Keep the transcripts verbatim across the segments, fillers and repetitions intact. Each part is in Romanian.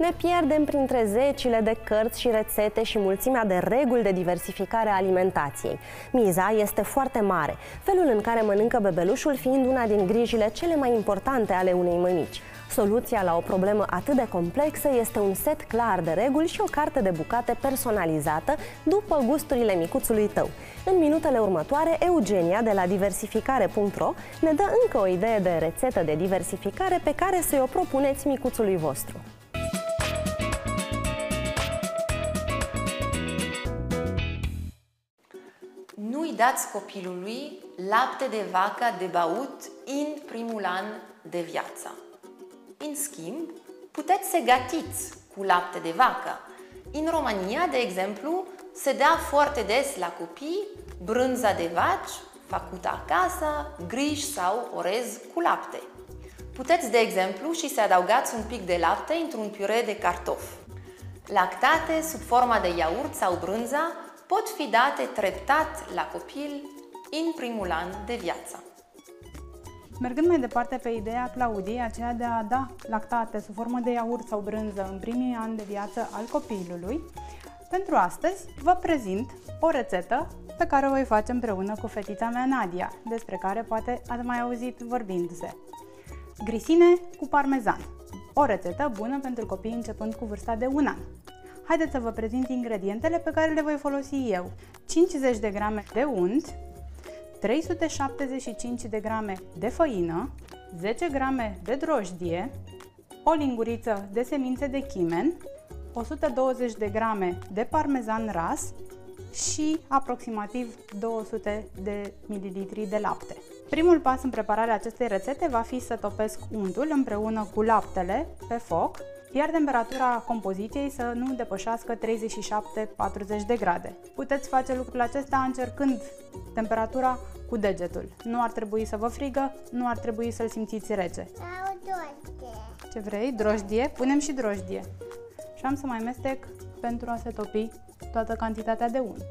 Ne pierdem printre zecile de cărți și rețete și mulțimea de reguli de diversificare a alimentației. Miza este foarte mare, felul în care mănâncă bebelușul fiind una din grijile cele mai importante ale unei mămici. Soluția la o problemă atât de complexă este un set clar de reguli și o carte de bucate personalizată după gusturile micuțului tău. În minutele următoare, Eugenia de la diversificare punct ro ne dă încă o idee de rețetă de diversificare pe care să o propuneți micuțului vostru. Nu-i dați copilului lapte de vacă de băut în primul an de viață. În schimb, puteți să gătiți cu lapte de vacă. În România, de exemplu, se dă foarte des la copii brânza de vaci făcută acasă, griș sau orez cu lapte. Puteți, de exemplu, și să adăugați un pic de lapte într-un piure de cartofi. Lactate sub forma de iaurt sau brânza pot fi date treptat la copil în primul an de viață. Mergând mai departe pe ideea Claudiei, aceea de a da lactate sub formă de iaurt sau brânză în primii ani de viață al copilului, pentru astăzi vă prezint o rețetă pe care o voi face împreună cu fetița mea Nadia, despre care poate ați mai auzit vorbindu-se. Grisine cu parmezan. O rețetă bună pentru copii începând cu vârsta de un an. Haideți să vă prezint ingredientele pe care le voi folosi eu. cincizeci de grame de unt, trei sute șaptezeci și cinci de grame de făină, zece grame de drojdie, o linguriță de semințe de chimen, o sută douăzeci de grame de parmezan ras și aproximativ două sute de mililitri de lapte. Primul pas în prepararea acestei rețete va fi să topesc untul împreună cu laptele pe foc, iar temperatura compoziției să nu depășească treizeci și șapte patruzeci de grade. Puteți face lucrul acesta încercând temperatura cu degetul. Nu ar trebui să vă frigă, nu ar trebui să-l simțiți rece. Sau drojdie. Ce vrei? Drojdie? Punem și drojdie. Și am să mai mestec pentru a se topi toată cantitatea de unt.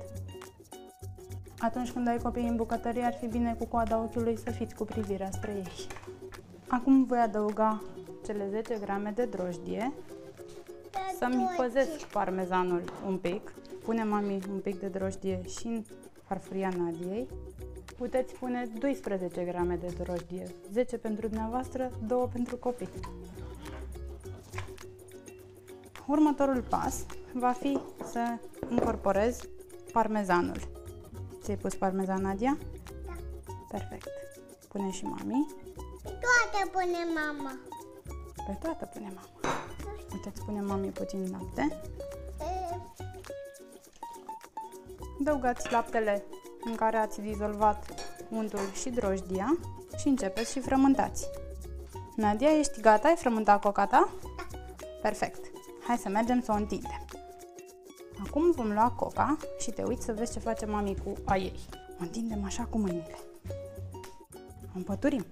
Atunci când ai copii în bucătărie, ar fi bine cu coada ochiului să fiți cu privirea spre ei. Acum voi adăuga cele zece grame de drojdie, să-mi păzesc parmezanul un pic. Pune mami un pic de drojdie și în farfuria Nadiei. Puteți pune doisprezece grame de drojdie, zece pentru dumneavoastră, două pentru copii. Următorul pas va fi să incorporez parmezanul. Ți-ai pus parmezan, Nadia? Da. Perfect. Pune și mami. Toate pune mama. Pe toată pune mama. Uite-ți pune mami puțin lapte. E... Adăugați laptele în care ați dizolvat untul și drojdia și începeți și frământați. Nadia, ești gata? Ai frământat coca ta? Da. Perfect. Hai să mergem să o întindem. Acum vom lua coca și te uiți să vezi ce face mami cu a ei. O întindem așa cu mâinile. O împăturim.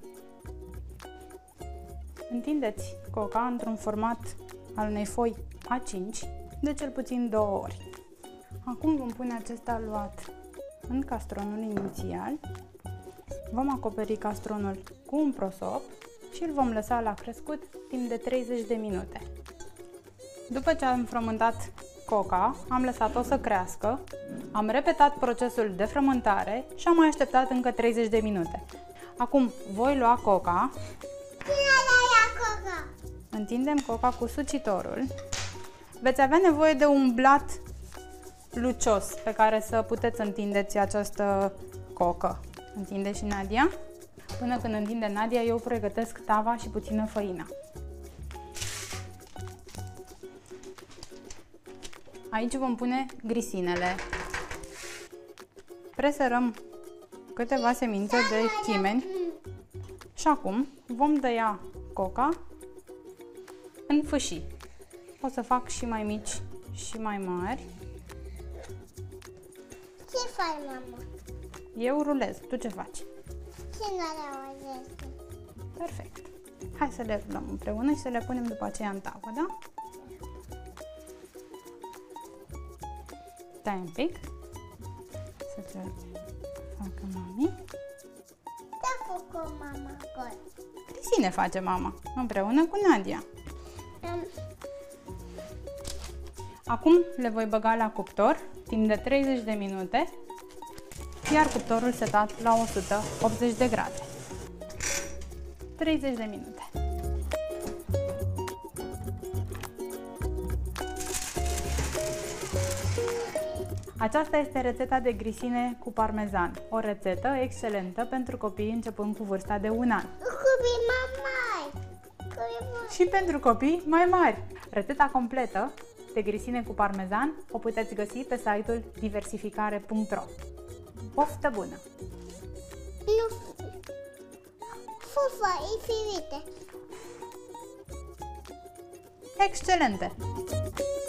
Întindeți coca într-un format al unei foi A cinci de cel puțin două ori. Acum vom pune acesta luat în castronul inițial. Vom acoperi castronul cu un prosop și îl vom lăsa la crescut timp de treizeci de minute. După ce am frământat coca, am lăsat-o să crească, am repetat procesul de frământare și am mai așteptat încă treizeci de minute. Acum voi lua coca. Cine le-a coca? Întindem coca cu sucitorul. Veți avea nevoie de un blat lucios pe care să puteți întindeți această cocă. Întinde și Nadia. Până când întinde Nadia, eu pregătesc tava și puțină făină. Aici vom pune grisinele. Presărăm câteva semințe de chimeni și acum vom tăia coca în fâșii. O să fac și mai mici și mai mari. Ce faci, mama? Eu rulez. Tu ce faci? Cine le auzește? Perfect. Hai să le rulăm împreună și să le punem după aceea în tavă, da? Stai un pic. Să te facă mami. Ce-a făcut mama acolo? Crisine face mama, împreună cu Nadia. Um, Acum le voi băga la cuptor timp de treizeci de minute, iar cuptorul setat la o sută optzeci de grade. treizeci de minute. Aceasta este rețeta de grisine cu parmezan, o rețetă excelentă pentru copii începând cu vârsta de un an. Copii mai mari. Și pentru copii mai mari. Rețeta completă de grisine cu parmezan o puteți găsi pe site-ul diversificare punct ro. Poftă bună! Nu. Fufă, e firite. Excelente!